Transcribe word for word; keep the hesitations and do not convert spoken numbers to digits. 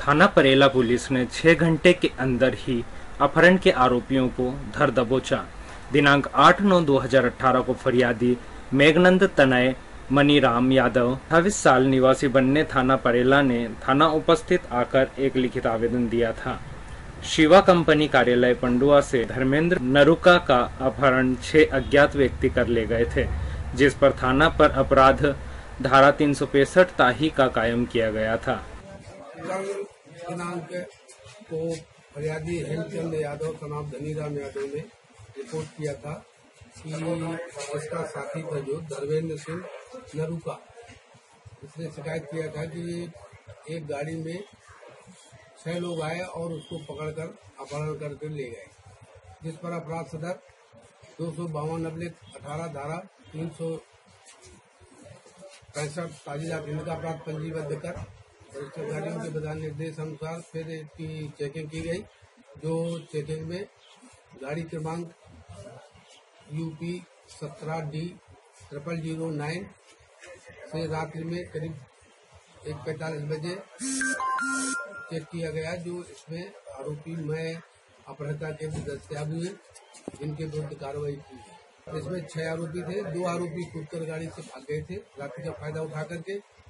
थाना परेला पुलिस ने छह घंटे के अंदर ही अपहरण के आरोपियों को धर दबोचा। दिनांक आठ नौ दो हजार अठारह को फरियादी मेघनंद तनय मनीराम यादव अट्ठाईस साल निवासी बनने थाना परेला ने थाना उपस्थित आकर एक लिखित आवेदन दिया था। शिवा कंपनी कार्यालय पंडुआ से धर्मेंद्र नरुका का अपहरण छह अज्ञात व्यक्ति कर ले गए थे, जिस पर थाना पर अपराध धारा तीन सौ पैंसठ ताही का कायम किया गया था। कल दिनांक को फरियादी हेमचंद यादव सनाब धनीराम यादव ने रिपोर्ट किया था कि इसका साथी था जो धर्मेंद्र सिंह नरुका, इसने शिकायत किया था कि एक गाड़ी में छह लोग आए और उसको पकड़कर अपहरण करके ले गए, जिस पर अपराध सदर दो सौ बावन अब्लिक अठारह धारा तीन सौ पैंसठ ताजिला का अपराध पंजीबद्ध कर रजिस्टर गाड़ियों के प्रधान निर्देश अनुसार फिर इसकी चेकिंग की गई। जो चेकिंग में गाड़ी क्रमांक यूपी सत्रह डी ट्रिपल जीरो नाइन से रात्रि में करीब एक पैंतालीस बजे चेक किया गया, जो इसमें आरोपी में अपहृता के भी दस्तियाब हुए, जिनके विरुद्ध कार्रवाई की है। इसमें छह आरोपी थे, दो आरोपी कूदकर गाड़ी से भाग गए थे रात्रि का फायदा उठा करके,